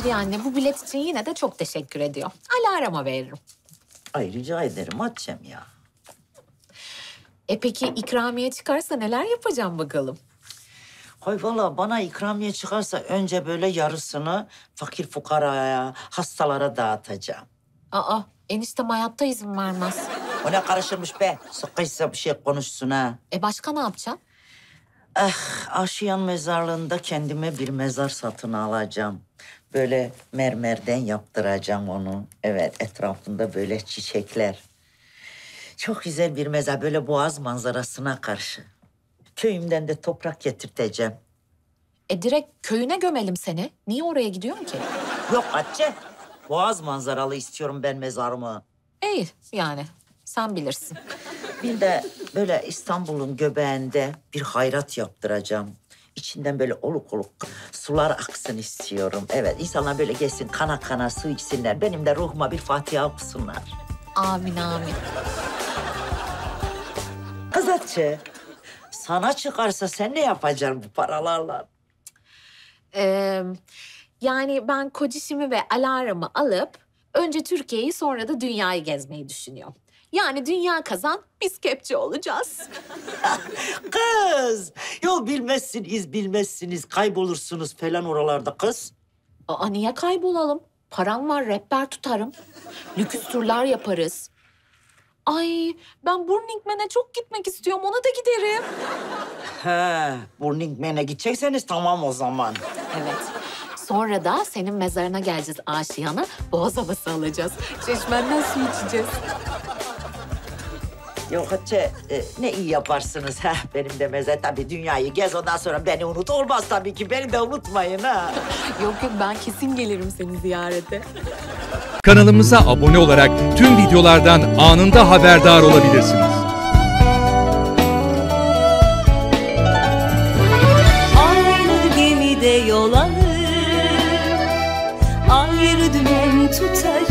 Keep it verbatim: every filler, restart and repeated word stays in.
Kadriye anne bu bilet için yine de çok teşekkür ediyor. Alarma veririm. Ay rica ederim Hatice'm ya. E peki ikramiye çıkarsa neler yapacağım bakalım? Hay valla bana ikramiye çıkarsa önce böyle yarısını fakir fukaraya, hastalara dağıtacağım. Aa eniştem hayatta izin vermez. O ne karışırmış be? Sıkıysa bir şey konuşsun ha. E başka ne yapacaksın? Ah, Aşiyan mezarlığında kendime bir mezar satın alacağım. Böyle mermerden yaptıracağım onu. Evet, etrafında böyle çiçekler. Çok güzel bir mezar, böyle boğaz manzarasına karşı. Köyümden de toprak getirteceğim. E direkt köyüne gömelim seni. Niye oraya gidiyorsun ki? Yok Hatice, boğaz manzaralı istiyorum ben mezarımı. İyi yani sen bilirsin. Bir de böyle İstanbul'un göbeğinde bir hayrat yaptıracağım. İçinden böyle oluk oluk sular aksın istiyorum. Evet, insanlar böyle gelsin kana kana su içsinler. Benim de ruhuma bir Fatiha okusunlar. Amin amin. Kız Hatice, sana çıkarsa sen ne yapacaksın bu paralarla? Ee, yani ben kocişimi ve alarmı alıp önce Türkiye'yi sonra da dünyayı gezmeyi düşünüyorum. Yani dünya kazan, biz kepçe olacağız. Kız, yol bilmezsiniz, bilmezsiniz. Kaybolursunuz falan oralarda kız. Aa niye kaybolalım? Param var, rehber tutarım. Lüküs turlar yaparız. Ay ben Burning Man'e çok gitmek istiyorum, ona da giderim. He, Burning Man'e gidecekseniz tamam o zaman. Evet. Sonra da senin mezarına geleceğiz Aşiyan'a. Boğaz havası alacağız. Çeşmenden su içeceğiz. Yok Hatice, e, ne iyi yaparsınız ha. Benim de mezar tabii dünyayı gez ondan sonra beni unut. Olmaz tabii ki, beni de unutmayın ha. Yok yok ben kesin gelirim seni ziyarete. Kanalımıza abone olarak tüm videolardan anında haberdar olabilirsiniz. Aynı gemide yol alır, ayrı dümen tutarız.